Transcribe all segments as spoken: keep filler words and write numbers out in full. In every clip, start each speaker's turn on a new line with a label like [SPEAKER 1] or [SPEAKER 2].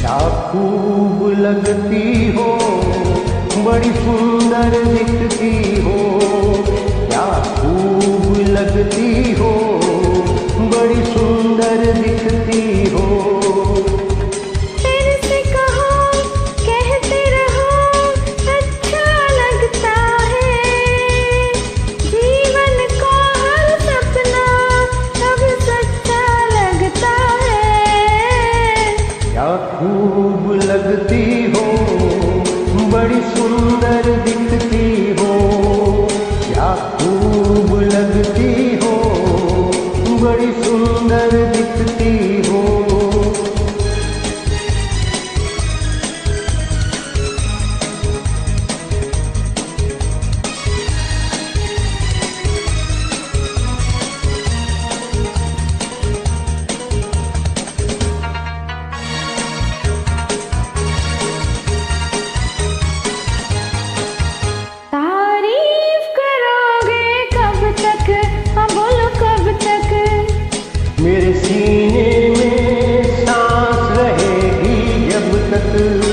[SPEAKER 1] क्या खूब लगती हो, बड़ी सुंदर दिखती हो। क्या खूब लगती हो, बड़ी सुंदर दिखती हो।
[SPEAKER 2] तेरे से कहो कहते रहो, अच्छा लगता है। जीवन का हर सपना अब सच्चा लगता है।
[SPEAKER 1] क्या खूब लगती हो, बड़ी सुंदर दिखती हो। क्या खूब लगती हो, बड़ी सुंदर दिखती हो।
[SPEAKER 2] तारीफ करोगे कब तक, हाँ बोलो कब तक।
[SPEAKER 1] मेरे सीने में सांस रहेगी जब तक।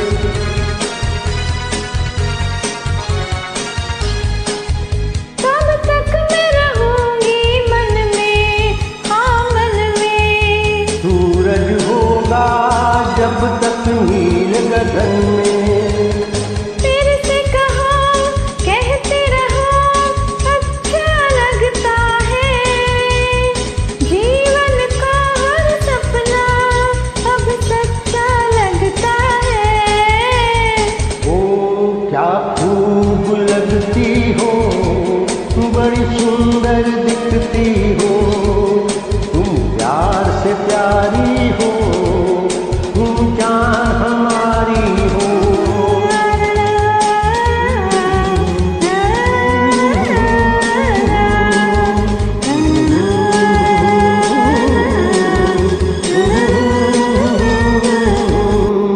[SPEAKER 2] तब तक मैं रहूंगी मन में, हाँ मन में।
[SPEAKER 1] सूरज होगा जब तक नील गगन में।
[SPEAKER 2] तेरे से कहो कहते रहो, अच्छा लगता है। जीवन का हर सपना अब सच्चा लगता है।
[SPEAKER 1] ओ क्या खूब लगती हो, बड़ी सुंदर दिखती